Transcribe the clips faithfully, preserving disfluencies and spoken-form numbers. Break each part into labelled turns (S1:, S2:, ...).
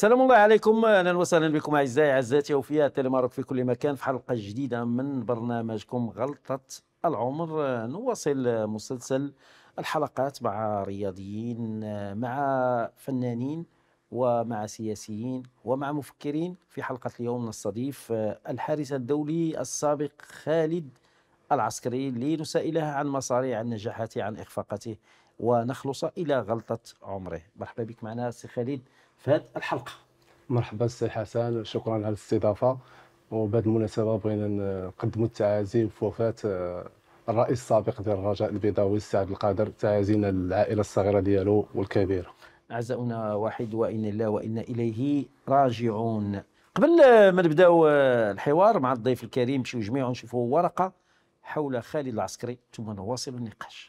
S1: سلام الله عليكم، اهلا وسهلا بكم اعزائي اعزائي وفيها تيليماروك في كل مكان في حلقه جديده من برنامجكم غلطه العمر. نواصل مسلسل الحلقات مع رياضيين، مع فنانين، ومع سياسيين، ومع مفكرين. في حلقه اليوم نستضيف الحارس الدولي السابق خالد العسكري لنسائله عن مصاريع عن نجاحاته، عن اخفاقاته، ونخلص الى غلطه عمره. مرحبا بك معنا سي خالد في هذه الحلقة.
S2: مرحبا سي حسن، شكرا على الاستضافة. وبهذه المناسبة بغينا نقدموا التعازي في وفاة الرئيس السابق ديال الرجاء البيضاوي السي عبد القادر، تعازينا للعائلة الصغيرة ديالو والكبيرة.
S1: أعزائنا واحد وإنا لله وإنا إليه راجعون. قبل ما نبداو الحوار مع الضيف الكريم نمشيو جميعا نشوفوا ورقة حول خالد العسكري ثم نواصل النقاش.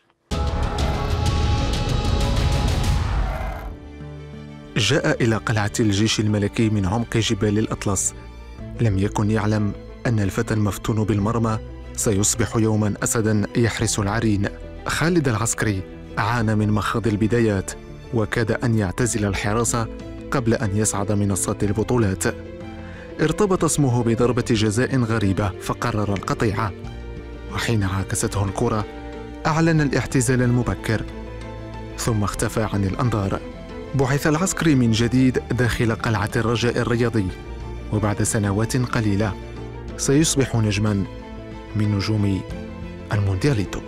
S3: جاء إلى قلعة الجيش الملكي من عمق جبال الأطلس. لم يكن يعلم أن الفتى المفتون بالمرمى سيصبح يوما أسدا يحرس العرين. خالد العسكري عانى من مخاض البدايات، وكاد أن يعتزل الحراسة قبل أن يصعد منصات البطولات. ارتبط اسمه بضربة جزاء غريبة فقرر القطيعة، وحين عاكسته الكرة أعلن الاعتزال المبكر ثم اختفى عن الأنظار. بعث العسكري من جديد داخل قلعة الرجاء الرياضي، وبعد سنوات قليلة سيصبح نجما من نجوم الموندياليتو.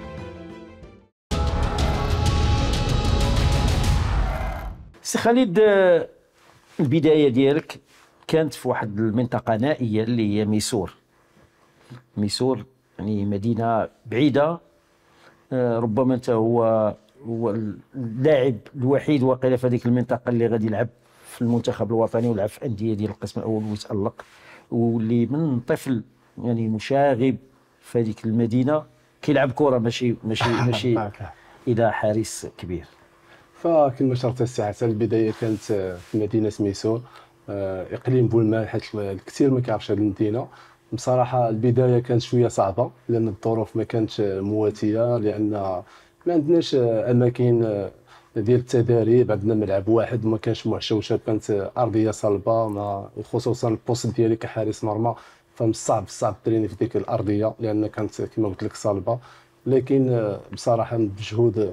S1: سي خالد، البداية ديالك كانت في واحد المنطقة نائية اللي هي ميسور. ميسور يعني مدينة بعيدة، ربما انت هو هو اللاعب الوحيد واقيلا في هذيك المنطقه اللي غادي يلعب في المنتخب الوطني ولعب في انديه ديال القسم الاول ويتالق، واللي من طفل يعني مشاغب في هذيك المدينه كيلعب كره، ماشي ماشي ماشي الى حارس كبير.
S2: فكما شرت السي حسن، البدايه كانت في مدينه ميسور، اقليم بولمان، حيت الكثير ما كيعرفش هذه المدينه. بصراحه البدايه كانت شويه صعبه لان الظروف ما كانتش مواتيه، لان ما عندناش اماكن ديال التدريب، عندنا ملعب واحد وما كانش محشوشه، كانت ارضيه صلبه، ما خصوصا البوست ديالي كحارس مرمى فمن الصعب الصعب تريني في ديك الارضيه لان كانت كما قلت لك صلبه. لكن بصراحه بجهود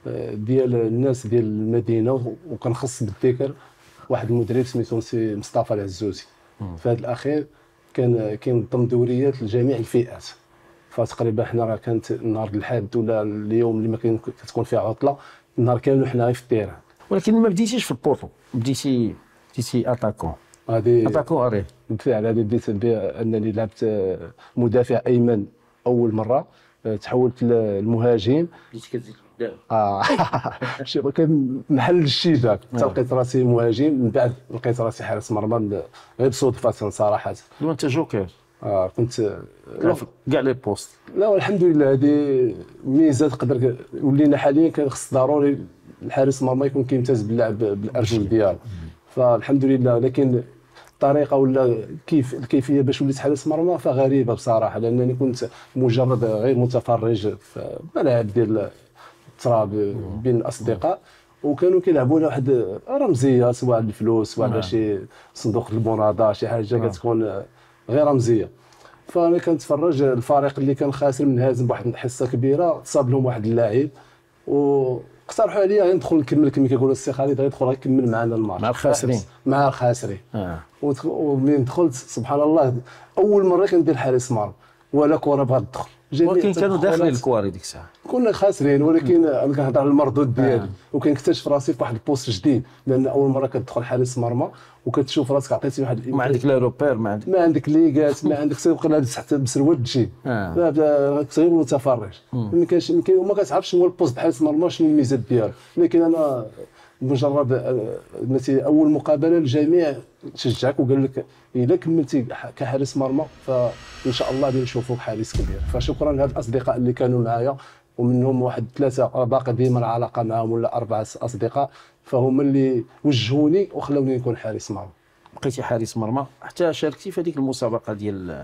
S2: ديال الناس ديال المدينه، وكنخص بالذكر واحد المدرب سميتو سي مصطفى العزوزي، في هذا الاخير كان كينظم دوريات لجميع الفئات. فتقريبا حنا راه كانت النهار الحاد ولا اليوم اللي ما كتكون فيه عطله، النهار كامل حنا غير في التيران.
S1: ولكن ما بديتيش في البورتو، بديتي بديتي اتاكون.
S2: هذه
S1: اتاكون اري
S2: بالفعل، هذه بديت بانني لعبت مدافع ايمن اول مره، تحولت للمهاجم.
S1: بديتي كتزيد قدام.
S2: اه شوف كان محل الشباك حتى لقيت راسي مهاجم، من بعد لقيت راسي حارس مرمى غير بصدفه صراحه.
S1: وانت جوكر.
S2: اه كنت
S1: كاع لي بوست.
S2: لا والحمد لله، هذه ميزه تقدر ولينا حاليا كان خص ضروري الحارس المرمى يكون كيمتاز باللعب بالارجل ديالو، فالحمد لله. لكن الطريقه ولا كيف الكيفيه باش وليت حارس مرمى فغريبه بصراحه، لانني كنت مجرد غير متفرج في ملاعب ديال التراب بين الاصدقاء، وكانوا كيلعبوا واحد رمزيه، سواء الفلوس سواء على شي صندوق المناضه، شي حاجه كتكون غير رمزيه. فانا كنتفرج الفريق اللي كان خاسر منهزم بواحد الحصه كبيره، تصاب لهم واحد اللاعب واقترحوا عليا غير ندخل نكمل كما كيقولوا السي خالد، غير ندخل غير نكمل معنا الماتش
S1: مع الخاسرين.
S2: مع الخاسرين
S1: آه.
S2: ومن دخلت سبحان الله اول مره كندير حارس مرمى ولا كره بغات تدخل.
S1: ولكن كانوا داخلين الكواري ديك الساعه،
S2: كنا خاسرين، ولكن انا كنهضر على المردود ديالي. آه. وكنكتشف راسي في واحد البوست جديد، لان اول مره كتدخل حارس مرمى وكتشوف راسك عطيتي واحد
S1: ما عندك لا روبير، ما عندك
S2: ما عندك ليغات، ما عندك تبقى لابس حتى بسروال تجي. لا غير متفرج، ما كانش ما كتعرفش هو البوست حارس مرمى شنو الميزات ديالو. لكن انا مجرد مثلا اول مقابله الجميع شجعك وقال لك الا كملتي كحارس مرمى فان شاء الله غادي نشوفوك حارس كبير. فشكرا لهاد الاصدقاء اللي كانوا معايا، ومنهم واحد ثلاثه باقي ديما العلاقه معهم، ولا اربعه اصدقاء، فهم اللي وجهوني وخلوني نكون حارس مرمى.
S1: بقيتي حارس مرمى حتى شاركتي في هذيك المسابقه ديال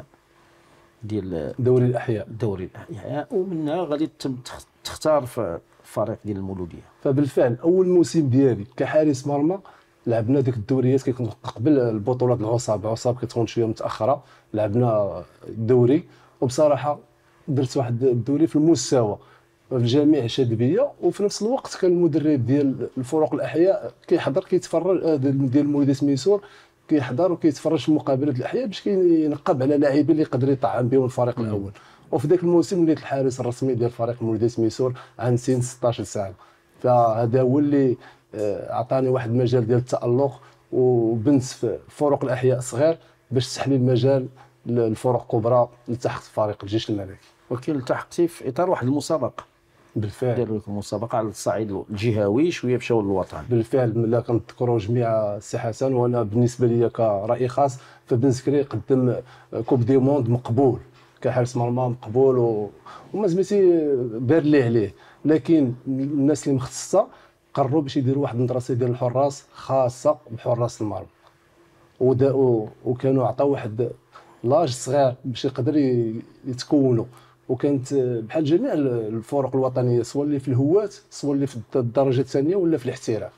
S1: ديال
S2: دوري الاحياء
S1: دوري الاحياء، ومنها غادي تختار في الفريق ديال المولوديه.
S2: فبالفعل اول موسم ديالي كحارس مرمى لعبنا ديك الدوريات كيكون قبل البطولات العصاب، العصاب كتكون شويه متاخره، لعبنا الدوري وبصراحه درت واحد الدوري في المستوى في الجامع الشاذبيه، وفي نفس الوقت كان المدرب ديال الفرق الاحياء كيحضر كيتفرج ديال المولوديه ميسور كيحضر وكيتفرج في مقابلات الاحياء باش كينقب على لاعبين اللي يقدر يطعم بهم الفريق الاول. وفي ذاك الموسم وليت الحارس الرسمي ديال فريق المولوديه ميسور عن سن ستطاش سنه، فهذا هو اللي عطاني واحد المجال ديال التالق وبنت في فرق الاحياء صغير باش تسحب لي المجال للفرق الكبرى التحت فريق الجيش الملكي.
S1: ولكن التحقتي في اطار واحد المسابقه.
S2: بالفعل
S1: داروا لكم مسابقه على الصعيد الجهوي، شويه مشاو للوطن.
S2: بالفعل ملي كنذكروا جميع السي حسن، وانا بالنسبه لي كرأي خاص فبن زكري قدم كوب دي موند مقبول كحارس مرمى مقبول و... وما زميتي دار ليه عليه، لكن الناس اللي مختصه قرروا باش يديروا واحد المدرسه ديال الحراس خاصه بحراس المرمى، ودا وكانوا عطاو واحد لاج صغير باش يقدر يتكونوا، وكانت بحال جميع الفرق الوطنيه سواء اللي في الهوات سواء اللي في الدرجه الثانيه ولا في الاحتراف.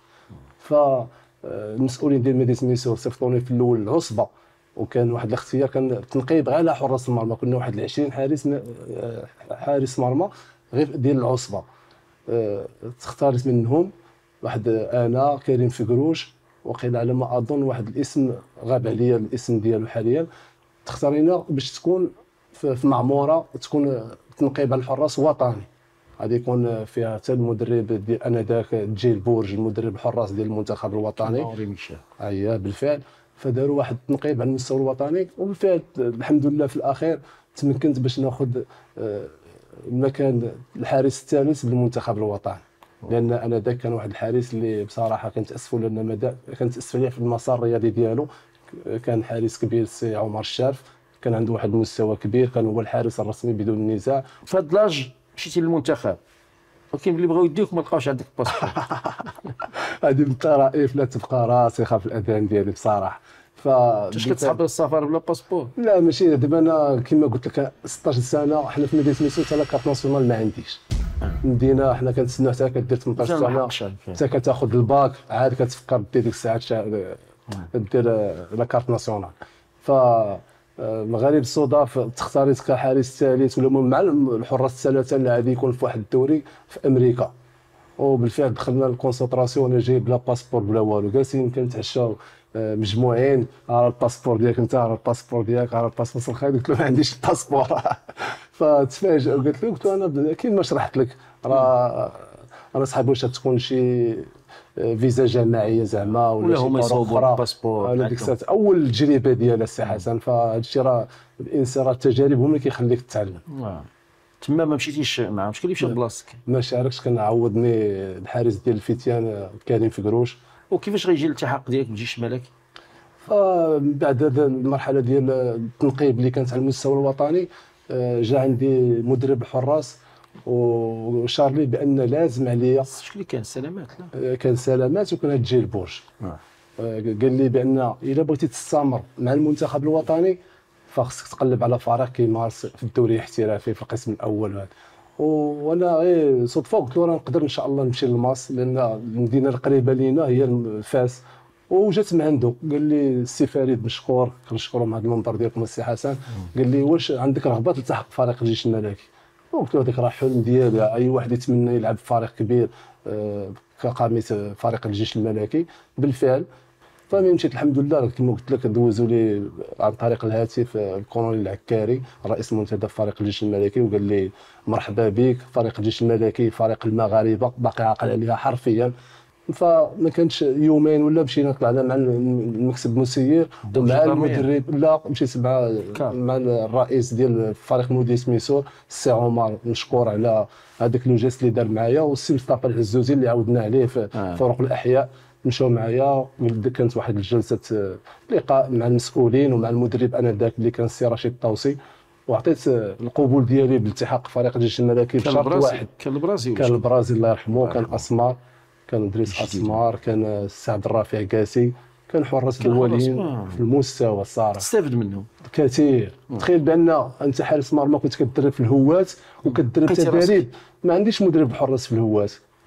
S2: فالمسؤولين ديال مدينه ميسور صيفطوني في الاول العصبه، وكان واحد الاختيار كان تنقيب غير على حراس المرمى، كنا واحد عشرين حارس حارس مرمى غير ديال العصبه. تختارت منهم واحد انا كريم فكروش، وقيل على ما اظن واحد الاسم غاب عليا الاسم ديالو حاليا، تختارينا باش تكون في معموره تكون تنقيب على الحراس وطني، غادي يكون فيها حتى المدرب ديال انذاك جيل بورج المدرب الحراس ديال المنتخب الوطني. اييه بالفعل، فداروا واحد التنقيب على المستوى الوطني، وبالفعل الحمد لله في الاخير تمكنت باش ناخذ المكان الحارس الثالث بالمنتخب الوطني، لان انا ذاك كان واحد الحارس اللي بصراحه كنت اسفه لان مدى كنت اسف عليه في المسار الرياضي ديالو. كان حارس كبير السي عمر الشارف، كان عنده واحد المستوى كبير، كان هو الحارس الرسمي بدون نزاع.
S1: في هاد لاج مشيتي للمنتخب، ولكن ملي بغاو يديوك ما لقاوش عندك باسبور.
S2: هذه من الطرائف لا تبقى راسخه في الاذهان ديالي بصراحه. ف
S1: واش كتصحاب السفر بلا باسبور؟
S2: لا ماشي دابا، انا كما قلت لك ستطاش سنه حنا في مدينه ميسور حتى كارت ناسيونال ما عنديش. المدينه حنا كنتسناو حتى كدير ثمنطاش سنه حتى كتاخذ الباك عاد كتفكر دير ديك الساعات دير لا كارت ناسيونال. ف المغرب الصدف تختاريت كحارس ثالث ولا مع الحراس الثلاثه اللي غادي يكون في واحد الدوري في امريكا، وبالفعل دخلنا الكونسنتراسيون. انا جاي بلا باسبور بلا والو، جالسين كنتعشاو مجموعين، راه الباسبور ديالك انت، راه الباسبور ديالك، راه الباسبور الخايب. قلت له ما عنديش الباسبور. فتفاجئ قلت له قلت له انا كيما ما شرحت لك راه انا صاحبي واش تكون شي فيزا جماعيه زعما ولا شي
S1: هما يصوبوا الباسبور.
S2: انا ديك الساعه اول تجربه ديالها السي حسن، فهذا الشيء راه الانسان راه التجارب هما اللي كيخليك تتعلم.
S1: آه. تما ما مشيتيش معاهم، شكون اللي مشى بلاصتك؟
S2: ما شاركش، كان عوضني الحارس ديال الفتيان كريم فكروش.
S1: وكيفاش غيجي الالتحاق ديالك بالجيش الملكي؟
S2: فمن بعد هذه المرحله ديال التنقيب اللي كانت على المستوى الوطني، جا عندي مدرب الحراس وشار لي بان لازم عليا.
S1: شكون اللي كان؟ سلامات؟
S2: لا كان سلامات، وكان هاد جيل بورج. آه. قال لي بان الا بغيتي تستمر مع المنتخب الوطني فخصك تقلب على فريق كيمارس في الدوري الاحترافي في القسم الاول هذا. وانا غير صدفه قلت له راه نقدر ان شاء الله نمشي للماس، لان المدينه القريبه لينا هي فاس. وجات من عنده قال لي السي فريد مشكور، كنشكروا من هذا المنبر ديالكم السي حسن. قال لي واش عندك رغبه تلتحق بفريق الجيش الملكي؟ قلت له هذاك راه حلم ديالي، اي واحد يتمنى يلعب في فريق كبير كقامه فريق الجيش الملكي. بالفعل فمن مشيت الحمد لله كما قلت لك دوزوا لي عن طريق الهاتف الكولونيل العكاري رئيس منتدى فريق الجيش الملكي، وقال لي مرحبا بك فريق الجيش الملكي، فريق المغاربه باقي عاقل عليها حرفيا. فما كانش يومين ولا مشينا طلعنا مع المكتب المسير ومع المدرب. لا مشيت مع مع الرئيس ديال فريق مولوديه ميسور السي عمر، مشكور على هذاك لو جيست اللي دار معايا، والسي مصطفى العزوزي اللي عاودنا عليه في آه. فرق الاحياء مشاو معايا. كانت واحد الجلسه لقاء مع المسؤولين ومع المدرب انذاك اللي كان السي رشيد الطوسي، وعطيت القبول ديالي بالالتحاق فريق الجيش الملكي بشرط واحد.
S1: كان البرازيل
S2: كان البرازيل الله يرحمه، كان اسمار، كان ادريس اسمار، كان السي عبد الرافع قاسي، كان حراس الاولين في المستوى الصراحه
S1: تستافد منهم
S2: كثير. تخيل بان انت حارس مرمى كنت كتدرب في الهوات وكتدرب تدريب، ما عنديش مدرب حراس في الهوات،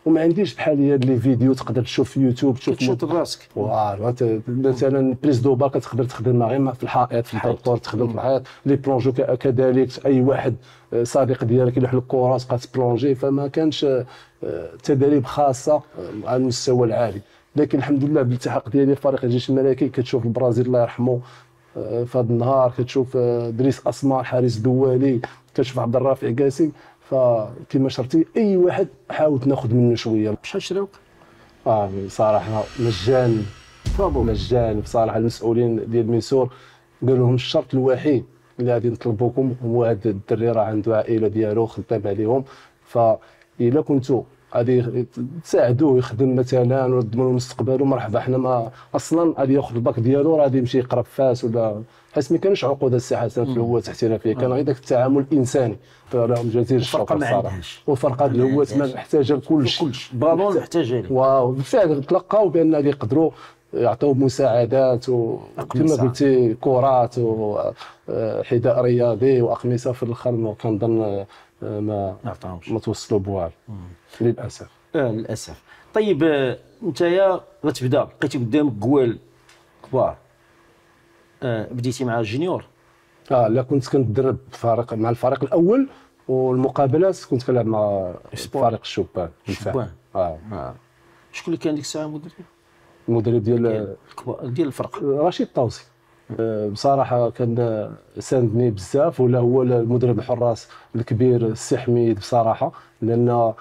S2: وما عنديش بحال هاد لي فيديو تقدر تشوف في يوتيوب تشوف
S1: كتشوت راسك.
S2: واو انت مثلا بريز دو با كتقدر تخدمها غير في الحائط في الدكتور تخدم في الحائط لي بلونجو كذلك اي واحد صديق ديالك يلوح لك كره تبقى تبلونجي فما كانش تدريب خاصه على المستوى العالي. لكن الحمد لله بالالتحاق ديالي في فريق الجيش الملكي كتشوف البرازيل الله يرحمه في هذا النهار كتشوف دريس اسمار حارس دوالي كتشوف عبد الرافع قاسي فكما شرتي اي واحد حاولت ناخذ منه شويه.
S1: شحال شراوك؟
S2: اه صراحه مجاني
S1: برافو
S2: مجاني بصراحه. المسؤولين ديال ميسور قالوا لهم الشرط الوحيد اللي غادي نطلبوكم هو هذا الدري راه عنده عائله ديالو خدام عليهم فإلا كنتو غادي تساعدوه يخدم مثلا وتضمنوا مستقبله مرحبا. حنا ما اصلا غادي ياخذ الباك ديالو راه غادي يمشي يقرا في فاس ولا حيت ما كانش عقود السي حسن في الهوات الاحترافيه كان غير داك التعامل الانساني فلهم جزيل الشكر الصراحه. والفرقه الهوات ما محتاجه لكلشي
S1: بالون محتاجه ليه.
S2: واو بالفعل تلقاو بان غادي يقدروا يعطيو مساعدات وكما قلتي كرات وحذاء رياضي واقمصه في الاخر ما كنظن ما ما توصلوا بوال للاسف.
S1: اه للاسف. طيب انت يا غتبدا لقيتي قدامك قوال كبار آه بديتي مع الجونيور؟
S2: اه لا كنت كندرب فريق مع الفريق الاول والمقابلات كنت كنلعب مع فريق الشبان.
S1: الشبان
S2: اه,
S1: آه. شكون اللي كان ديك الساعه المدرب؟
S2: المدرب ديال
S1: ديال الفرق
S2: رشيد طوسي. بصراحه كان ساندني بزاف ولا هو المدرب الحراس الكبير السي حميد بصراحه لان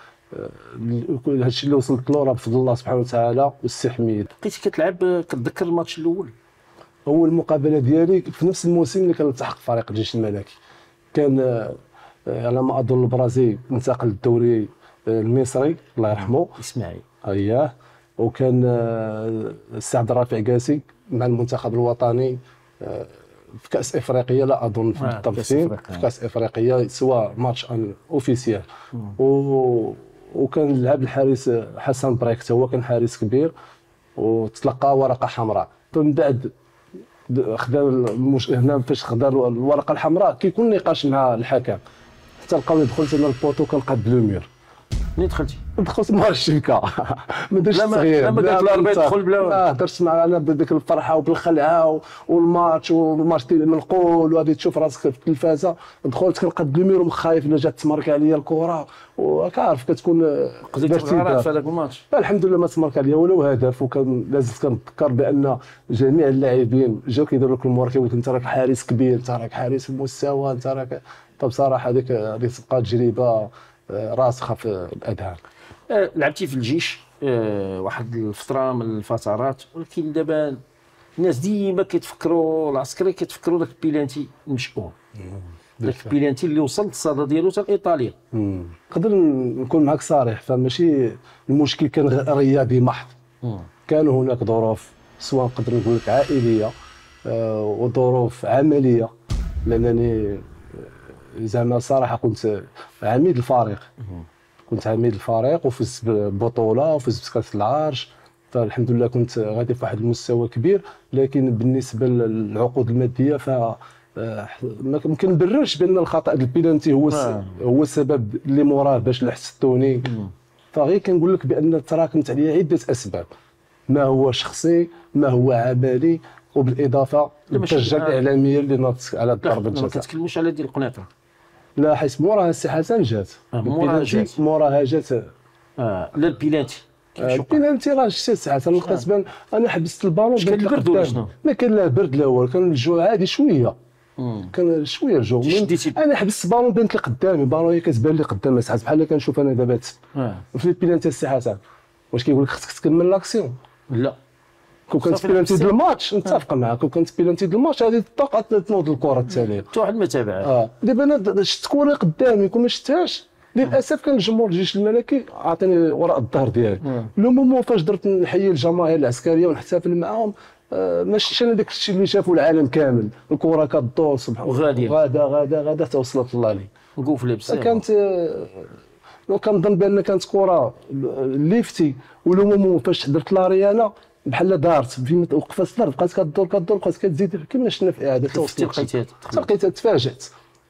S2: هادشي اللي وصلت له راه بفضل الله سبحانه وتعالى والسي حميد.
S1: بقيتي كتلعب كتذكر الماتش الاول؟
S2: اول مقابله ديالي في نفس الموسم اللي كان التحق فريق الجيش الملكي كان على ما اظن البرازيل انتقل للدوري المصري الله يرحمه
S1: اسماعيل.
S2: اييه وكان السي عبد الرافع قاسي مع المنتخب الوطني في كاس افريقيا لا اظن في التنظيم في كاس افريقيا سواء ماتش ان اوفيسيال و وكان لعب الحارس حسن بريكت هو كان حارس كبير وتلقى ورقه حمراء. من بعد خدا المش... هنا فاش خدا الورقه الحمراء كيكون نقاش مع الحكم حتى لقاوني دخلت انا البوطو كنلقى بلومير.
S1: منين دخلتي؟
S2: دخلت مع الشبكه ما درتش
S1: صغير لا ما قالت لا دخل بلا
S2: لا درت مع انا بديك الفرحه وبالخلعه والماتش والماتش ديال منقول وغادي تشوف راسك في التلفازه. دخلت كنلقى بلومير ومخايف الا جات تمارك عليا الكره وكعرف كتكون
S1: قضيت الغرات في هذاك الماتش.
S2: الحمد لله ما تمارك عليا ولو هدف وكان لازم كنتذكر بان جميع اللاعبين جاو كيديروا لك المباراه كيقول لك انت راك حارس كبير انت راك حارس بمستوى انت راك فبصراحه هذيك غادي تبقى تجربه راسخه في الاذهان.
S1: أه لعبتي في الجيش أه واحد الفتره من الفترات ولكن دابا الناس ديما كيتفكروا العسكري كيتفكروا داك البيلانتي المشؤوم داك البيلانتي اللي وصل للصاله ديالو حتى لايطاليا.
S2: نقدر نكون معك صريح فماشي المشكل كان رياضي محض. مم. كانوا هناك ظروف سواء نقدر نقول لك عائليه أه وظروف عمليه لانني زعما صراحه كنت عميد الفريق كنت عميد الفريق وفزت ببطوله وفزت بكاس العرش فالحمد لله كنت غادي في واحد المستوى كبير. لكن بالنسبه للعقود الماديه ف ما كنبررش بان الخطا ديال البيلانتي هو آه. هو السبب اللي موراه باش حسدتوني فغير كنقول لك بان تراكمت عليا عده اسباب ما هو شخصي ما هو عملي وبالاضافه للضجه الاعلاميه اللي ناضت على ضربه الجزاء.
S1: ما كتكلموش على ديال القنيطره
S2: لا حيت موراها السي حسن جات
S1: آه موراها جات
S2: موراها جات
S1: اه لا البيلانتي
S2: البيلانتي راه شتي السي حسن لقيت بان انا حبست البالون
S1: كان البرد ولا شنو؟
S2: ما كان لا برد لا والو كان الجو عادي شويه كان شويه الجو انا حبست البالون بانت لي قدامي البالون هي كتبان لي قدام ساعات بحال كنشوف انا دابا آه. في البيلانتي السي حسن واش كيقول لك خصك تكمل لاكسيون؟
S1: لا
S2: كون كانت بيلانتي ديال الماتش نتفق معاك كون كانت بيلانتي ديال الماتش غادي تطاق تنوض الكره الثانيه
S1: حتى واحد ما تابعها.
S2: اه دابا انا شفت كره قدامي كون ما شفتهاش للاسف كان الجمهور الجيش الملكي عطاني وراء الظهر ديالي لو مومون فاش درت نحيي الجماهير العسكريه ونحتفل معاهم آه ما شفتش انا داك الشيء اللي شافوا العالم كامل الكره كدور سبحان الله غادا غادا غادا توصلت الله لي
S1: وقوف لابسه
S2: كانت لو كنظن بان كانت كره ليفتي ولو مومون فاش درت لاريانا بحال دارت فين وقفات الارض بقات كدور كدور بقات كتزيد كما شفنا في اعاده
S1: توصيل لقيتها
S2: لقيتها تفاجات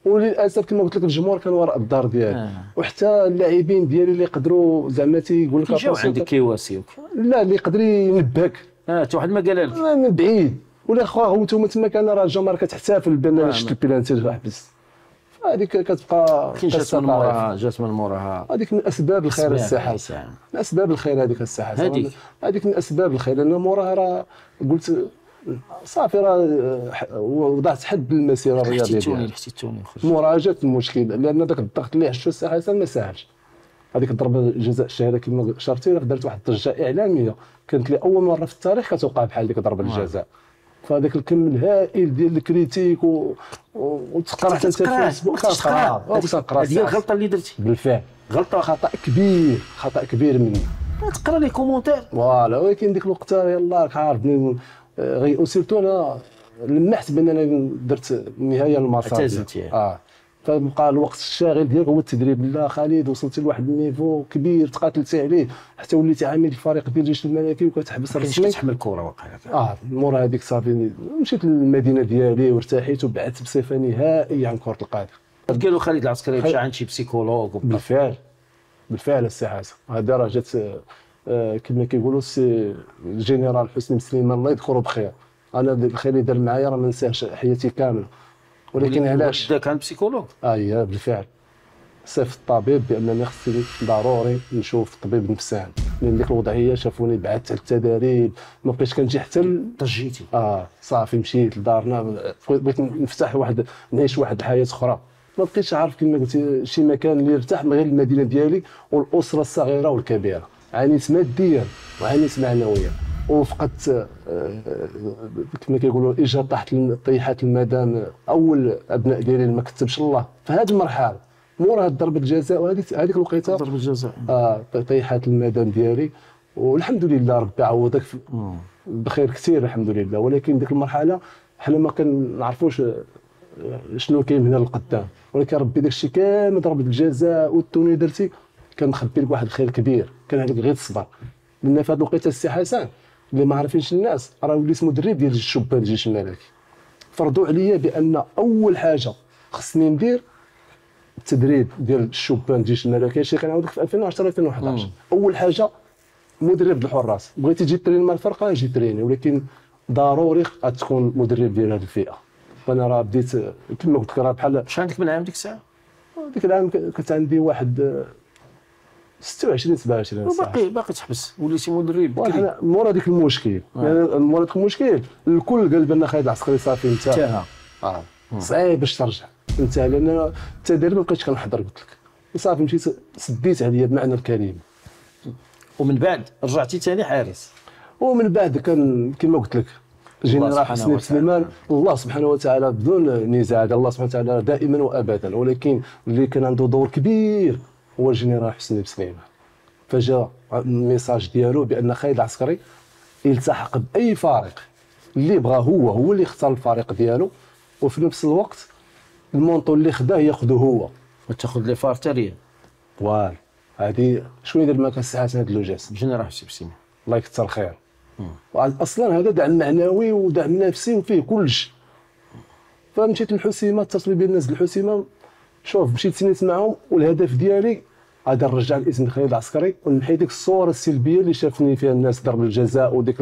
S2: وللاسف كما قلت لك الجمهور كان وراء الدار ديالي.
S1: آه.
S2: وحتى اللاعبين ديالي اللي يقدروا زعما تيقول لك
S1: كيجيو عندك كيواسيوك.
S2: لا اللي يقدر ينبهك
S1: اه واحد ما قال لك
S2: من بعيد، ولا خا هو نتوما تما كان راه الجمهور كتحتفل بان
S1: آه
S2: شفت البلانتي حبس، هذيك كتبقى
S1: كاين جات من موراها جات من موراها
S2: هذيك من اسباب الخير الساحه، من اسباب الخير هذيك الساحه
S1: هذيك
S2: هذيك من اسباب الخير، لان موراها راه قلت صافي راه وضعت حد للمسيره الرياضيه ديالي.
S1: حسيتوني
S2: موراها جات المشكل، لان ذاك الضغط اللي عشتو الساحه حسن ما ساهلش. هذيك الضربه الجزاء الشهيره كما شرتي درت واحد الضجه اعلاميه كانت لي اول مره في التاريخ كتوقع بحال ديك ضربه الجزاء. فهذاك الكم الهائل ديال الكريتيك و... وتقرا حتى انت في الفيسبوك كتقرا
S1: هذه هي الغلطه اللي درتي.
S2: بالفعل غلطه، خطا كبير، خطا كبير مني.
S1: تقرا لي كومونتير فوالا،
S2: ولكن ديك الوقت يلاه عارفني غي سيرتو انا لمحت بان انا درت النهايه للمسار
S1: اعتزلتي.
S2: اه فبقى الوقت الشاغل ديالك هو التدريب. لا خالد وصلتي لواحد النيفو كبير تقاتلتي عليه حتى وليتي عامل الفريق ديال الجيش الملكي وكتحبس راسك
S1: كتحمل الكره واقيلا.
S2: اه مورا هذيك صافي مشيت للمدينه ديالي وارتحيت وبعدت بصفه نهائيه عن كره القدم.
S1: قالوا خالد العسكري مشى عند شي بسيكولوج.
S2: بالفعل بالفعل السي حسن، هذا راه جات آه كما كيقولوا السي الجنرال حسني مسليمان الله يذكره بخير. انا الخير اللي دار معايا راه ما نساهش حياتي كامله. ولكن علاش؟
S1: كان بسيكولوج.
S2: اييه بالفعل صيفط الطبيب بانني خصني ضروري نشوف طبيب نفساني، لان ديك الوضعيه شافوني بعدت على التدريب ما بقيتش كنجي حتى
S1: طجيتي.
S2: اه صافي مشيت لدارنا، بغيت نفتح واحد نعيش واحد الحياه اخرى، ما بقيتش عارف كما قلت شي مكان اللي يرتاح من غير المدينه ديالي والاسره الصغيره والكبيره. عانيت ماديا وعانيت معنويا وفقدت كما كيقولوا اجا طاحت طيحات المدام اول ابناء ديالي ما كتبش الله في هذه المرحله مورا هاد ضربه الجزاء وهذيك هذيك الوقيته
S1: ضربه الجزاء
S2: اه طيحات المدام ديالي والحمد لله ربي عوضك بخير كثير الحمد لله. ولكن ديك المرحله حنا ما كنعرفوش شنو كاين هنا للقدام، ولكن ربي داك الشيء كامل ضربه الجزاء والتوني درتي كنخبي لك واحد الخير كبير، كان عليك غير تصبر. لان في هذه الوقيته السي حسن اللي ما عارفينش الناس راه وليت مدرب ديال الشبان الجيش الملكي. فرضوا عليا بان اول حاجه خصني ندير التدريب ديال الشبان الجيش الملكي، هادشي كنعاودك في ألفين وعشرة ألفين وحداش. اول حاجه مدرب الحراس، بغيتي تجي تريني مع الفرقه جي تريني، ولكن ضروري غتكون مدرب ديال هذه الفئه. فانا راه بديت كما قلت لك راه بحال.
S1: شحال عندك من عام ديك الساعه؟
S2: ديك العام كنت عندي واحد ستة وعشرين سبعة وعشرين ساعه.
S1: باقي باقي تحبس وليتي مدرب
S2: بكري. مورا ديك المشكل يعني مورا ديك المشكل الكل قال بان خالد العسكري صافي انتهى. اه صعيب باش ترجع انتهى، لان التدريب ما بقيتش كنحضر قلت لك صافي مشيت سديت عليا بمعنى الكلمه.
S1: ومن بعد رجعتي ثاني حارس.
S2: ومن بعد كان كما قلت لك جنرال حسني سليمان الله سبحانه وتعالى بدون نزاع الله سبحانه وتعالى دائما وابدا، ولكن اللي كان عنده دور كبير هو الجنرال حسني سليمان. فجاء الميساج ديالو بان خالد العسكري يلتحق باي فريق اللي بغى، هو هو اللي اختار الفريق ديالو، وفي نفس الوقت المونطو اللي خداه ياخذه هو
S1: وتاخذ لي فارتريا.
S2: فوالا هذه شويه ديال المكان ساعات هاد لوجاس
S1: جنرال حسني سليمان
S2: الله يكثر خير. اصلا هذا دعم معنوي ودعم نفسي وفيه كلشي. فمشيت للحسيمه، اتصلوا بي الناس الحسيمه، شوف مشيت سنيت معهم والهدف ديالي هذا نرجع الاسم خالد العسكري ونحيد ديك الصوره السلبيه اللي شافني فيها الناس ضرب الجزاء وديك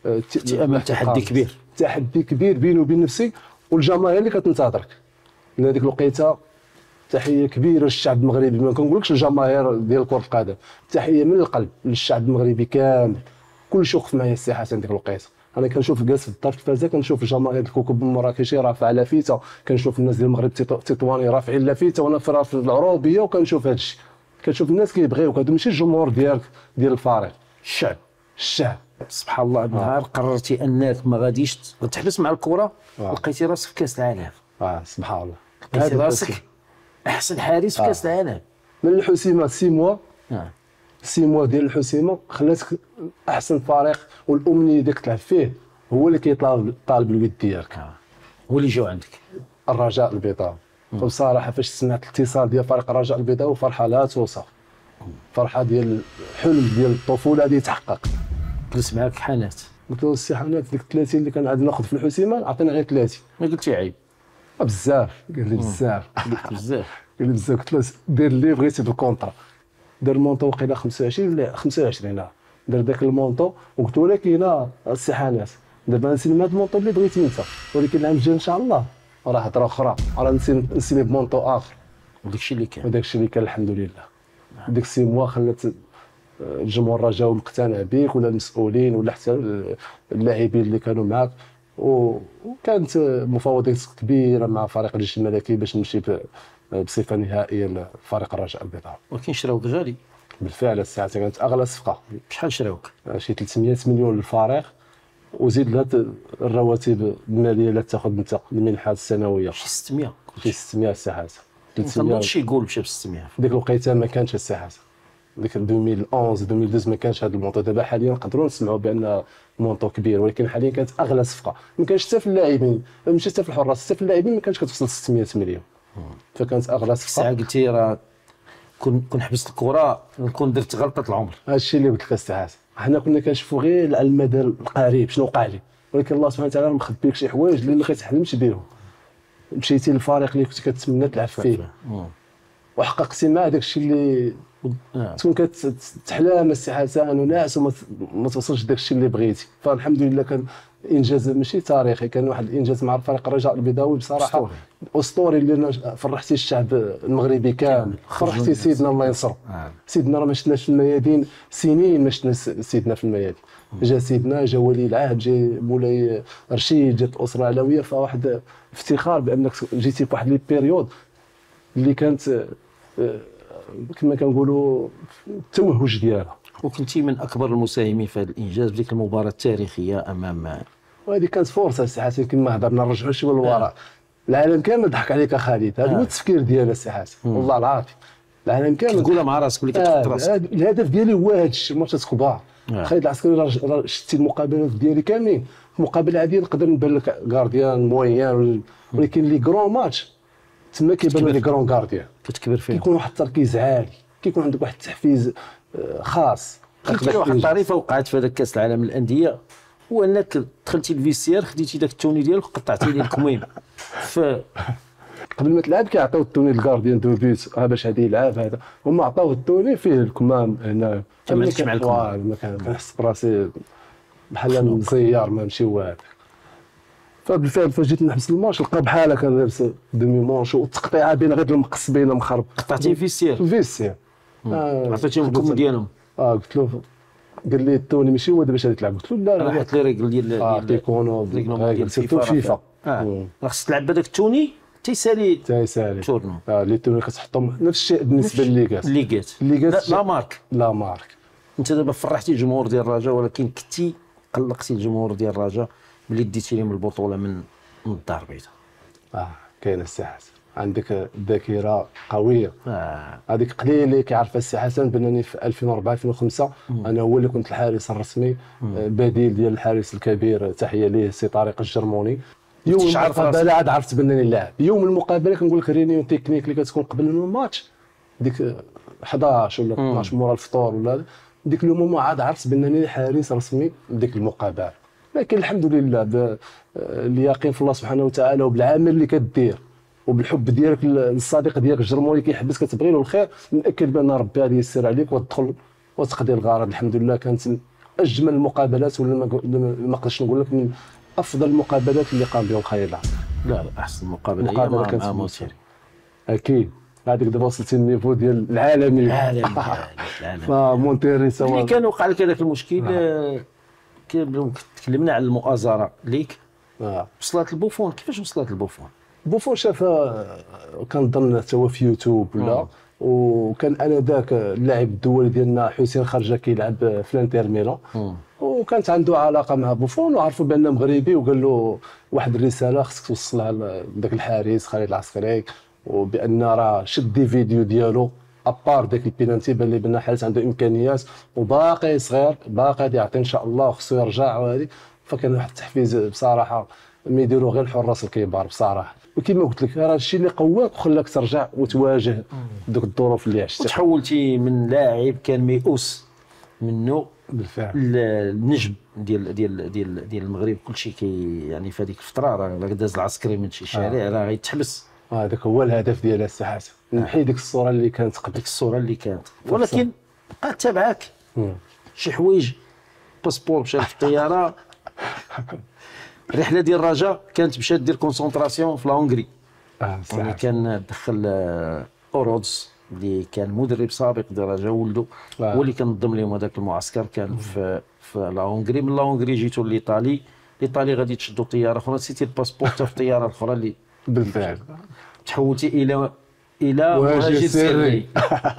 S1: تحدي كبير
S2: تحدي كبير بيني وبين نفسي والجماهير اللي كتنتظرك. لان هذيك الوقيته تحيه كبيره للشعب المغربي، ما كنقولكش الجماهير ديال كره القدم، تحيه من القلب للشعب المغربي كامل. كلشي وقف معايا السي حسن ديك الوقيته. انا كنشوف جالس في الدار في التلفازه كنشوف الجماهير الكوكب المراكشي رافعه لافته، كنشوف الناس ديال المغرب التطواني رافعين لافته وانا في العروبيه وكنشوف هذا الشيء، كنشوف الناس كيبغيوك. هذا ماشي الجمهور ديالك ديال الفريق،
S1: الشعب
S2: الشعب.
S1: سبحان الله نهار قررتي انك ما غاديش تحبس مع الكره لقيتي راسك في كاس العالم.
S2: اه سبحان الله
S1: لقيتي راسك احسن حارس في كاس العالم.
S2: من الحسيمه سي موا
S1: آه.
S2: سي موا ديال الحسيمه خلاتك احسن فريق، والامنيه ديك تلعب فيه هو اللي كيطلب طالب الود ديالك.
S1: آه. هو اللي جاو عندك
S2: الرجاء البيضاوي. وبصراحه فاش سمعت الاتصال ديال فريق الرجاء البيضاوي فرحه لا توصف، فرحه ديال الحلم ديال الطفوله اللي تحقق.
S1: جلس معاك حانات
S2: قلت له السي حانات ديك ثلاثين اللي كان عاد ناخذ في الحسيمه عطينا غير ثلاثين.
S1: ما قلتي عيب
S2: بزاف قال لي بزاف
S1: قلت بزاف.
S2: قال لي بزاف. قلت له دير اللي بغيتي بالكونطرا. دار المونطو وقيله خمسة وعشرين ولا خمسة وعشرين، دار داك المونطو وقلت له ولكن السي حناس دابا نسلم هذا المونطو اللي بغيتي انت، ولكن العام الجاي ان شاء الله راه هضره اخرى، راه نسلم نسلم بمونطو اخر.
S1: وداك الشيء اللي كان
S2: وداك الشيء اللي كان الحمد لله. ديك السي موا خلات الجمهور راه جاو مقتنع بيك، ولا المسؤولين ولا حتى اللاعبين اللي كانوا معاك، وكانت مفاوضات كبيره مع فريق الجيش الملكي باش نمشي بصفه نهائيه لفريق الرجاء البيضاء.
S1: ولكن شراوك غالي
S2: بالفعل الساعه كانت اغلى صفقه.
S1: بشحال شراوك؟
S2: شي ثلاثمية مليون للفريق، وزيد لها الرواتب الماليه اللي تاخذ انت المنحات السنويه
S1: شي ستمية.
S2: شي ستمية الساعات.
S1: ثلاثمية شي يقول مشى ب ستمية.
S2: في ديك الوقيته ما كانش الساعات، ديك ألفين وحداش ألفين واثناش ما كانش هذا المونطو. دابا حاليا نقدروا نسمعوا بان المونطو كبير، ولكن حاليا كانت اغلى صفقه. ما كانش حتى في اللاعبين، ماشي حتى في الحراس، حتى في اللاعبين ما كانش كتوصل ستمية مليون، فكانت اغلى صفقه.
S1: ساعه قلتي راه كون كون حبست الكره نكون درت غلطه العمر.
S2: هذا الشيء اللي قلت لك الساعات، حنا كنا كنشوفوا غير على المدى القريب شنو وقع لي، ولكن الله سبحانه وتعالى مخبيك شي حوايج اللي ما كتحلمش بهم. مشيتي للفريق اللي كنت كتمنى تلعب فيه وحققتي معاه داك الشيء اللي تكون كتحلم السي حسن وناس وما ما توصلش داك الشيء اللي بغيتي. فالحمد لله كان انجاز ماشي تاريخي، كان واحد الانجاز مع فريق الرجاء البيضاوي بصراحه اسطوري اللي فرحتي الشعب المغربي كامل، فرحتي سيدنا الله ينصرو. سيدنا راه ما شفناش في الميادين سنين، ما شفنا سيدنا في الميادين. جا سيدنا، جا ولي العهد، جا مولاي رشيد، جات الاسره العلويه، فواحد افتخار بانك جيتي في واحد لي بيريود اللي كانت كما كنقولوا التوهج ديالها.
S1: وكنتي من اكبر المساهمين في هذا الانجاز بديك المباراه التاريخيه امام.
S2: وهذه كانت فرصه سي حسن كما هضرنا نرجعوا شويه للوراء. العالم كامل ضحك عليك خالد، هذا هو التفكير ديالي سي حسن والله العظيم. العالم كامل
S1: تقولها مع راسك ولي كتحط راسك.
S2: الهدف ديالي هو هذا الشيء، ماتشات كبار. خالد العسكري راه شتي المقابلات ديالي كاملين، مقابله عاديه نقدر نبان لك غارديان مويان، ولكن لي كرون ماتش تما كيبانوا لي كرون غارديان،
S1: كتكبر فيه،
S2: كيكون واحد التركيز عالي، كيكون عندك واحد التحفيز خاص.
S1: كاين واحد الطريفه وقعت في هذاك كاس العالم للانديه، هو انك دخلتي الفيسير خديتي داك التوني ديالك وقطعتي لي الكميم. ف
S2: قبل ما تلعب كيعطيو التوني للغارديان دو بيت، ها باش غادي يلعب هذا، هما عطاوه التوني فيه الكمام هنا.
S1: ما عندكش مع الكمام،
S2: ما كنحس براسي بحال مزيار ما ماشي هو هذاك. فبالفعل فاش جيت نحبس الماتش لقى بحال هكا لابس دومي مونش والتقطيعه بين غير المقص بين مخرب.
S1: قطعتي الفيسير؟
S2: الفيسير
S1: عطيتيهم الكم ديالهم.
S2: اه قلت له، قال لي التوني ماشي هو دابا غادي تلعب. قلت له لا لا،
S1: حط لي ريغل ديال
S2: اه تيكونو ديال فيفا.
S1: اه خاص تلعب بهذاك التوني تيسالي
S2: تيسالي
S1: تورنو.
S2: اه لي توني كتحطهم نفس الشيء بالنسبه لليغات.
S1: الليغات
S2: الليغات
S1: لا مارك
S2: لا مارك.
S1: انت دابا فرحتي الجمهور ديال الرجاء، ولكن كنتي قلقتي الجمهور ديال الرجاء ملي ديتي لهم البطوله من من الدار البيضاء.
S2: اه كاين السي حسن، عندك ذاكره قويه.
S1: اه
S2: هذيك قليل اللي كيعرفها السي حسن بانني في ألفين وأربعة ألفين وخمسة انا هو اللي كنت الحارس الرسمي بديل ديال الحارس الكبير، تحيه ليه السي طارق الجرموني. يوم المقابله عاد عرفت بانني لاعب. يوم المقابله كنقول لك رينيون تكنيك اللي كتكون قبل الماتش، ديك حداش ولا اثناش مورا الفطور ولا ديك اليوم عاد عرفت بانني حارس رسمي ديك المقابله. لكن الحمد لله باليقين في الله سبحانه وتعالى وبالعمل اللي كدير وبالحب ديالك للصديق ديالك الجرموني كيحبس كتبغي له الخير، ناكد بان ربي غادي يسر عليك وتدخل وتقضي الغرض. الحمد لله كانت من اجمل المقابلات، ولا ما نقدرش نقول لك من افضل المقابلات اللي قام بهم خالد العسكري.
S1: لا لا احسن مقابله هي مع موسيري اكيد.
S2: هذيك دابا وصلتي النيفو ديال العالمي.
S1: العالمي
S2: فمونتيري سوا
S1: اللي كان وقع لك هذاك المشكل. كي تكلمنا على المؤازره ليك
S2: اه
S1: وصلت البوفون، كيفاش وصلت البوفون؟
S2: بوفون شافها كنظن حتى هو في يوتيوب ولا، وكان انا ذاك اللاعب الدولي ديالنا حسين خرجه كيلعب في الانتر ميلان، وكانت عنده علاقه مع بوفون وعرفوا بانه مغربي، وقال له واحد الرساله خصك توصلها لذاك الحارس خالد العسكري، وبان راه شد دي فيديو ديالو ابار داك البينالتي بان لي بان حارس عنده امكانيات وباقي صغير باقي غادي يعطي ان شاء الله وخصو يرجع وهذه. فكان واحد التحفيز بصراحه ما يديروا غير الحراس الكبار بصراحه. وكما قلت لك راه الشيء اللي قواك وخلاك ترجع وتواجه دوك الظروف اللي عشتها.
S1: وتحولتي من لاعب كان ميؤوس منه
S2: بالفعل.
S1: النجم ديال ديال ديال ديال المغرب كلشي كي يعني في هذيك الفتره راه داز العسكري من شي شارع راه غيتحبس.
S2: هذاك هو الهدف ديالها السي حسن، نحي ديك الصوره اللي كانت قبل،
S1: ديك الصوره اللي كانت، ولكن بقات تابعاك شي حوايج. باسبور مشى في الطياره، الرحله ديال الرجاء كانت مشات دير كونسونطراسيون في لا هونغري.
S2: اه
S1: يعني كان دخل اورودز اللي كان مدرب سابق ديال الرجاء ولده،
S2: آه.
S1: هو اللي كنظم لهم هذاك المعسكر. كان في في لا هونغري، من لا هونغري جيتو لايطالي، ايطالي غادي تشدوا طياره اخرى، نسيتي الباسبور حتى في الطياره الاخرى اللي
S2: بالفعل
S1: تحولتي الى الى مهاجر سري.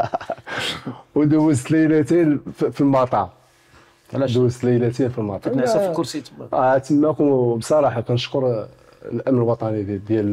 S2: ودوزت ليلتين في المطار.
S1: علاش
S2: دوزت ليلتين في المطار
S1: كنعس في الكرسي تما؟
S2: اه تماك. وبصراحه كنشكر الامن الوطني ديال, ديال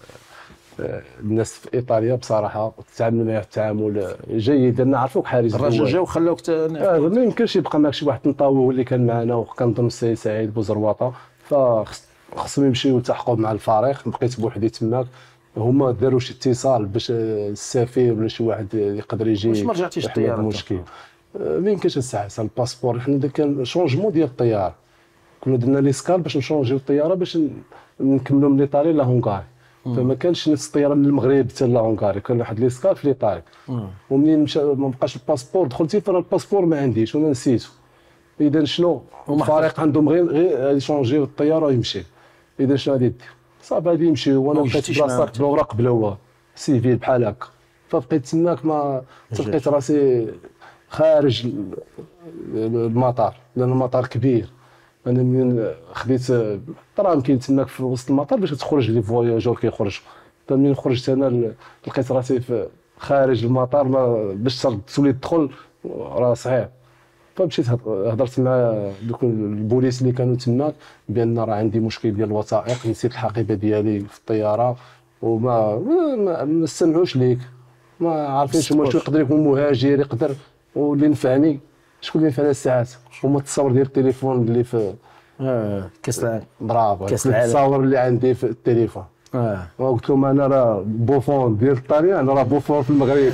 S2: الناس في ايطاليا، بصراحه تعاملوا معايا تعامل جيد. انا عرفوك حارس
S1: الرجاء جا وخلاوك ت...
S2: آه ما يمكنش يبقى معك شي واحد طنطاوي هو اللي كان معنا، وكنظن السي سعيد بوزرواطه، فخصهم يمشيو يلتحقوا مع الفريق. بقيت بوحدي تماك، هما داروا شي اتصال باش السفير ولا شي واحد يقدر يجي.
S1: واش ما رجعتيش الطياره؟
S2: المشكل ما يمكنش الساعه الباسبور. حنا كان شونجمون ديال الطياره، كنا درنا ليسكال باش نشونجيو الطياره باش نكملوا من ايطاليا لهونغاري، فما كانش نفس الطياره من المغرب حتى لهونغاري، كان واحد ليسكال في ايطاليا. ومنين مشى ما بقاش الباسبور، دخلتي فرا الباسبور ما عنديش وانا نسيته. اذا شنو الفريق عندهم غير غير يشونجيو الطياره ويمشي. اذا شنو غادي دير؟ صافي غادي يمشي، وانا بقيت بلاصه بالاوراق بلا والو سيفيل بحال هكا. فبقيت تماك ما لقيت راسي خارج المطار، لان المطار كبير. انا من خديت ترام كاين تماك في وسط المطار باش تخرج لي فواياجور كيخرجوا. فمن خرجت انا لقيت راسي في خارج المطار، ما باش تولي تدخل راه صعيب. فمشيت هضرت مع دوك البوليس اللي كانوا تماك بان راه عندي مشكل ديال الوثائق، نسيت الحقيبه ديالي في الطياره، وما ما, ما استمعوش ليك، ما عارفينش هما شنو يقدر يكون مهاجر يقدر. واللي نفعني شكون اللي نفعني الساعات؟ هما التصاور ديال التليفون اللي في
S1: اه كاس العالم.
S2: برافو،
S1: كاس العالم
S2: التصاور اللي عندي في التليفون.
S1: اه
S2: وقلت لهم انا راه بوفون ديال الطليان، راه بوفون في المغرب.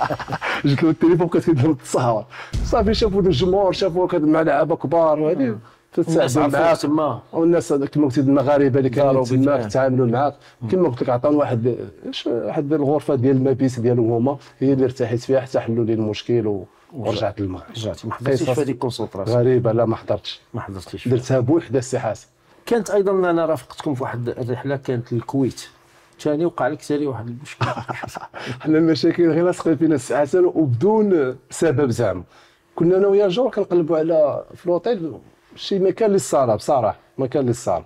S2: جبت له التليفون بقيت كندير التصاور. صافي شافوا الجمهور، شافوا مع لعابه كبار وهذه
S1: تتساعدوا معاك تما،
S2: والناس كما قلت المغاربه اللي كانوا تما تعاملوا معاك كما قلت لك. عطاوني واحد واحد الغرفه ديال المبيت ديالهم هما، هي اللي ارتحيت فيها حتى حلوا لي المشكل ورجعت للمغرب.
S1: رجعتي ما حضرتيش في هذيك الكونسونطراسيون؟
S2: غريبه، لا ما حضرتش،
S1: ما حضرتيش،
S2: درتها بوحده السي حسن.
S1: كانت ايضا انا رافقتكم في واحد الرحله كانت للكويت، ثاني وقع لك ثاني واحد المشكل.
S2: حنا المشاكل غير لاصقين فينا السي حسن وبدون سبب زعما. كنا انا ويا جور كنقلبوا على في الاوتيل شي مكان للصاله، بصراحه مكان للصاله،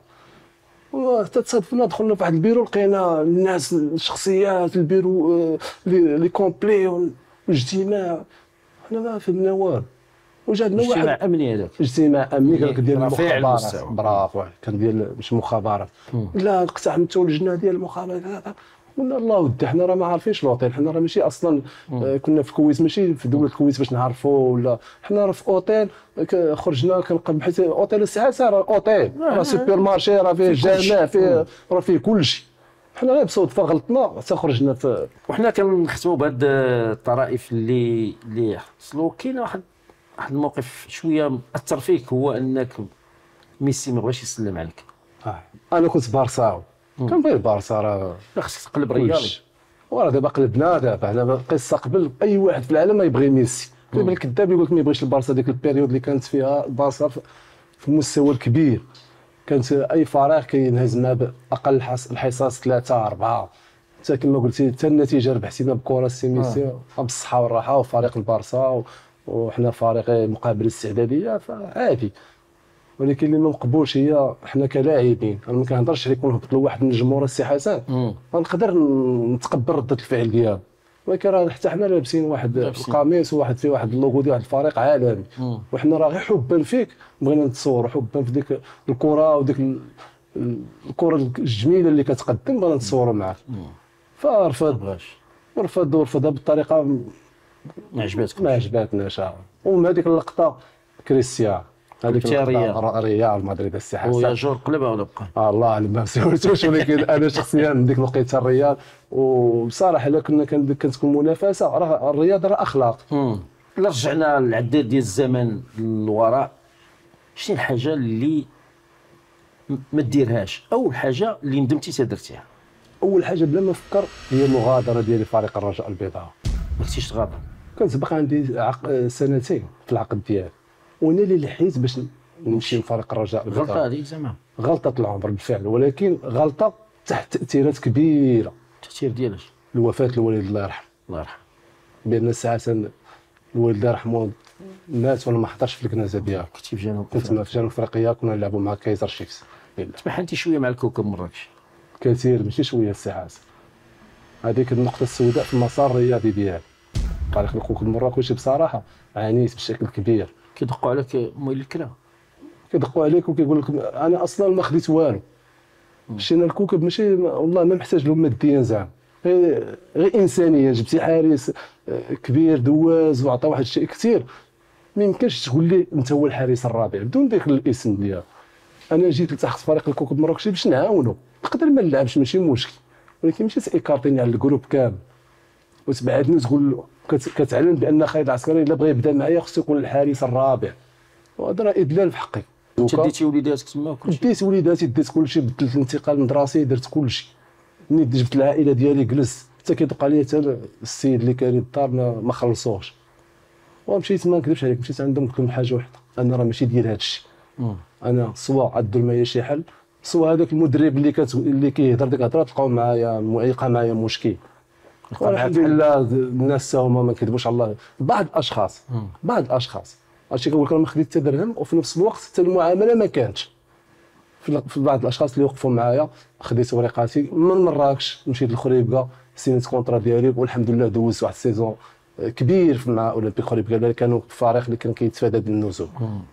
S2: وحتى تصادفنا دخلنا في واحد البيرو لقينا الناس الشخصيات البيرو لي كومبلي والاجتماع، حنا ما فهمنا والو. وجاتنا واحد
S1: اجتماع امني، هذاك
S2: اجتماع امني كان ديال
S1: المخابرات.
S2: برافو، كان ديال مش مخابرات، لا اقتحمتوا اللجنه ديال المخابرات. قلنا الله ودي حنا راه ما عارفينش لوطيل، حنا راه ماشي اصلا آه كنا في الكويت، ماشي في دوله الكويت باش نعرفوا، ولا حنا راه في اوتيل خرجنا كنقلب حيت اوتيل الساعات راه اوتيل، راه سوبر مارشي، راه فيه جامع، فيه راه فيه كلشي. حنا غير بصدفه غلطنا حتى خرجنا في.
S1: وحنا كنختموا بهاد الطرائف اللي اللي حصلوا. كاين واحد واحد الموقف شويه اثر فيك، هو انك ميسي ما بغاش يسلم عليك.
S2: آه. انا كنت بارساوي، كنبغي البارسا، راه
S1: خصك تقلب رياضي.
S2: وراه دابا قلبنا، دابا حنا قصه قبل اي واحد في العالم ما يبغي ميسي. كيبان الكذاب يقول لك ما يبغيش البارسا. ديك البيريود اللي كانت فيها البارسا في المستوى الكبير، كانت اي فريق كينهز مع باقل الحصص ثلاثه اربعه، حتى كما قلتي حتى النتيجه ربحتينا بكره السي ميسي آه. بالصحه والراحه، وفريق البارسا وحنا فريق مقابل الاستعداديه فعادي. ولكن اللي ما مقبولش هي حنا كلاعبين، انا ما كنهضرش يكون هبط له واحد من الجمهور السي حسن غنقدر نتقبل رده الفعل ديالو، ولكن راه حتى حنا لابسين واحد القميص وواحد فيه واحد اللوغو ديال واحد الفريق عالمي، وحنا راه غير حبا فيك بغينا نتصوروا، حبا في ديك الكره وديك الكره الجميله اللي كتقدم بغينا نتصوروا معاك. فرفض رفض ورفضها بالطريقه
S1: ما عجباتكش،
S2: ما عجباتناش. ومن هذيك اللقطه كريستيان هذيك ريال مدريد السي حسن
S1: ويا جور قلبها ولا بقى؟
S2: آه الله اعلم ما سولتوش، ولكن انا شخصيا ديك الوقيته الريال. وبصراحه الا كنا كانت تكون منافسه، راه الرياضه راه اخلاق،
S1: الا رجعنا العداد ديال الزمن للوراء، شنو الحاجه اللي ما ديرهاش، اول حاجه اللي ندمتي تدرتيها؟
S2: اول حاجه بلا ما نفكر هي المغادره ديالي فريق الرجاء البيضاء.
S1: ما كنتيش تغادر؟
S2: كان سبق عندي عق... سنتين في العقد ديالي، وانا اللي لحيت باش نمشي لفريق الرجاء البيضاء.
S1: غلطه هذيك زعما؟
S2: غلطه العمر بالفعل، ولكن غلطه تحت تاثيرات كبيره.
S1: التاثير ديالاش؟
S2: الوفاه الوالد الله يرحمه.
S1: الله يرحمه.
S2: بان الساعه الوالد الله يرحمه مات وانا ما حضرتش في الجنازه ديالو.
S1: كنتي في جنوب
S2: كنت في جنوب افريقيا، كنا نلعبوا مع كايزر شيفز.
S1: تبحنتي شويه مع الكوكب مراكش؟
S2: كثير ماشي شويه السي حسن. هذيك النقطه السوداء في المسار الرياضي ديالي. فريق الكوكب مراكش بصراحه عانيت بشكل كبير.
S1: كيدقوا عليك مويل الكرا؟
S2: كيدقوا عليك وكيقول لك انا اصلا ما خديت والو. مشينا الكوكب ماشي والله ما محتاج لهم ماديا زعما، غير غير انسانيه. جبتي حارس كبير دواز وعطى واحد الشيء كثير، ما يمكنش تقول لي انت هو الحارس الرابع بدون ذكر الاسم ديالو. انا جيت لتحت فريق الكوكب مراكش باش نعاونو، نقدر ما نلعبش ماشي مشكل، ولكن ماشي تيكارتيني على الجروب كامل وتبعدني تقول كتعلم بان خالد العسكري الا بغى يبدا معايا خصو يكون الحارس الرابع، وهذا راه ادلال في حقي.
S1: انت ديتي وليداتك تما وكلشي؟
S2: ديت وليداتي، ديت كلشي، بدلت الانتقال المدرسي، درت كلشي. ملي جبت العائله ديالي جلست حتى كيدق عليا حتى السيد اللي كاري الدار ما, ما خلصوش. ومشيت ما نكذبش عليك، مشيت عندهم قلت لهم حاجه واحده، انا راه ماشي ديال هذا الشيء. انا سوا عدوا معايا شي حل، سوا هذاك المدرب اللي كت... اللي كيهضر ديك الهضره تلقاو معايا معيقه معايا مشكل. والحمد لله الناس هما ما كيذبوش على الله. بعض الاشخاص مم. بعض الاشخاص هادشي كنقول لك ما خديت حتى درهم، وفي نفس الوقت حتى المعامله ما كانتش. في بعض الاشخاص اللي وقفوا معايا خديت ورقاتي من مراكش، مشيت لخريبكا سينيت كونطرا ديالي، والحمد لله دوزت واحد السيزون كبير مع اولمبيك خريبكا اللي كانوا فريق اللي كان كيتفادى بالنزول.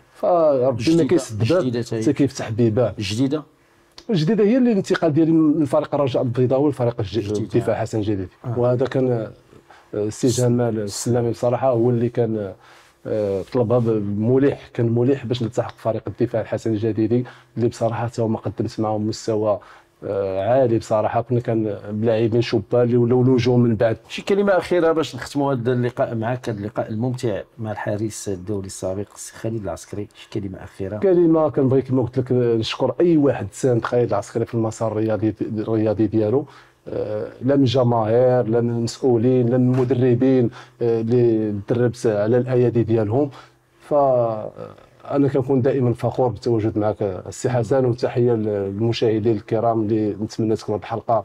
S2: فربي ما كيسد باب حتى كيفتح بيبان
S1: جديده.
S2: الجديده هي اللي الانتقال ديالي من فريق الرجاء البيضاوي لفريق الدفاع حسن جديدي. آه. وهذا كان السي جمال السلامي بصراحه هو اللي كان طلبها مليح، كان مليح باش نلتحق فريق الدفاع الحسن الجديدي اللي بصراحه حتى هما قدمت معاهم مستوى عالي بصراحه. كنا كان بلاعبين شبان اللي ولاو نجوم من بعد.
S1: شي كلمه اخيره باش نختموا هذا اللقاء معك، هذا اللقاء الممتع مع الحارس الدولي السابق السي خالد العسكري، شي كلمه اخيره؟
S2: كلمه كنبغي كما قلت لك نشكر اي واحد ساند خالد العسكري في المسار الرياضي الرياضي ديالو، لا من جماهير لا من المسؤولين لا من المدربين اللي دربت على الايادي ديالهم. فانا كنكون دائما فخور بالتواجد معك السي حسن، وتحيه للمشاهدين الكرام اللي نتمنى تكون هذه الحلقه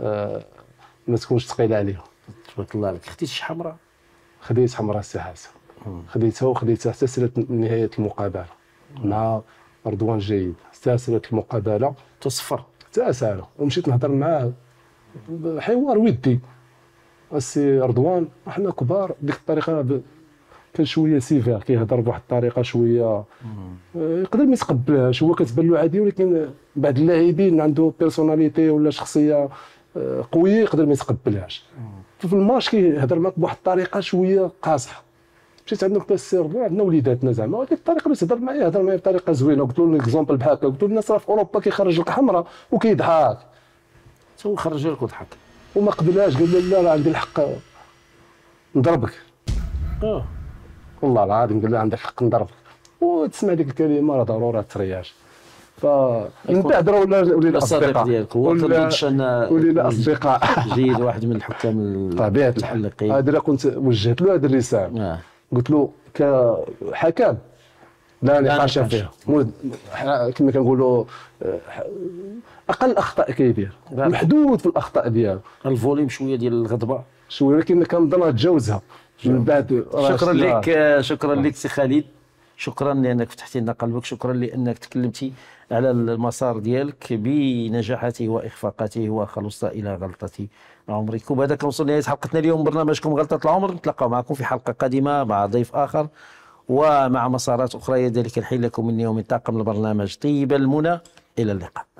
S2: ما تكونش ثقيله عليهم.
S1: تبارك الله عليك. خديت شي حمراء؟
S2: خديت حمراء السي حسن، خديتها وخديتها حتى سالت نهايه المقابله مع رضوان جيد، حتى سالت المقابله
S1: تصفر
S2: حتى ساله، ومشيت نهضر معاه حوار ودي. السي رضوان حنا كبار بديك الطريقه ب... كان شويه سيفير، كيهضر بواحد الطريقه شويه يقدر ما يتقبلهاش، هو كتبان له عادي، ولكن بعض اللاعبين عنده بيرسوناليتي ولا شخصيه قويه يقدر ما يتقبلهاش. في الماتش كيهضر معك بواحد الطريقه شويه قاصحه. مشيت عندنا حتى السي رضوان، عندنا وليداتنا زعما، وديك الطريقه اللي تهضر معايا هضر معايا بطريقه زوينه. قلت له اكزومبل بحال هكا، قلت له الناس راه في اوروبا كيخرج لك حمراء وكيضحك،
S1: هو خرج لك وضحك
S2: وما قبلهاش، قال لي لا راه عندي الحق نضربك.
S1: اه
S2: والله العظيم قال لي عندك الحق نضربك. وتسمع ديك الكلمه راه ضروري ترياش. فنتعذروا ولا ولينا اصدقاء
S1: ديالك هو
S2: ولينا اصدقاء
S1: جيد، واحد من الحكام
S2: طبيعه
S1: المحلقين.
S2: هذا كنت وجهت له هذه الرساله. آه. قلت له كحكم لا نقاش فيها، كما كنقولوا اقل الاخطاء كيدير، محدود في الاخطاء ديالو،
S1: الفوليم شويه ديال الغضبه
S2: شويه، ولكن كنظن تجاوزها من بعد.
S1: شكرا لك، شكرا لك سي خالد، شكرا لانك فتحتي لنا قلبك، شكرا لانك تكلمتي على المسار ديالك بنجاحاته واخفاقاته وخلصت الى غلطه عمرك. وبهذا كنوصل لنهايه حلقتنا اليوم برنامجكم غلطه العمر. نتلاقاو معكم في حلقه قادمه مع ضيف اخر ومع مسارات اخرى. يدلك الحين لكم مني ومن طاقم البرنامج طيب المنى، الى اللقاء.